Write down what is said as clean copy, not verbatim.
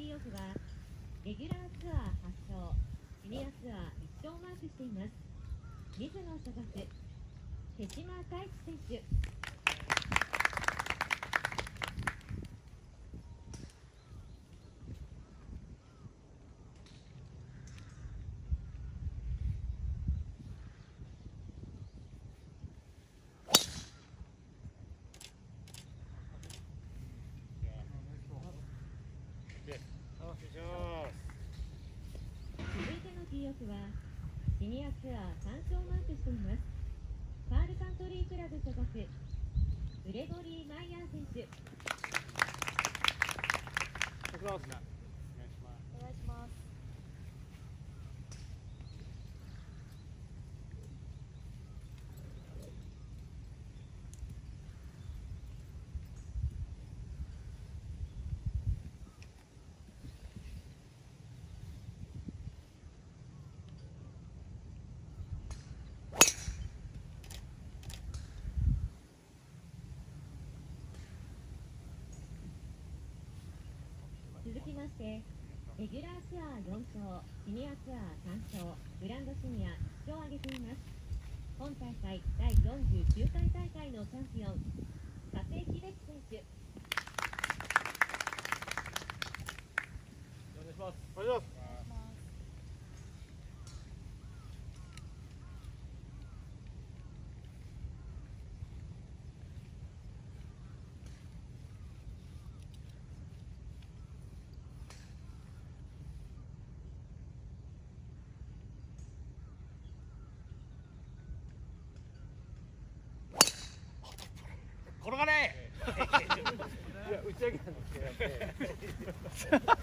ィオフはレギュラーツアー8勝、シニアツアー1勝をマークしています。水野所属、手島太一選手。続いてのティーオフはシニアツアー3勝をマークしています。パールカントリークラブ所属、グレゴリー・マイヤー選手。 お願いします。 続きまして、レギュラーツアー4勝、シニアツアー3勝、グランドシニア1勝を挙げています。本大会第49回大会のチャンピオン、加瀬秀樹選手。 お願いします。 お願いします。 転がれ。 いや、打ち上げなんですけど。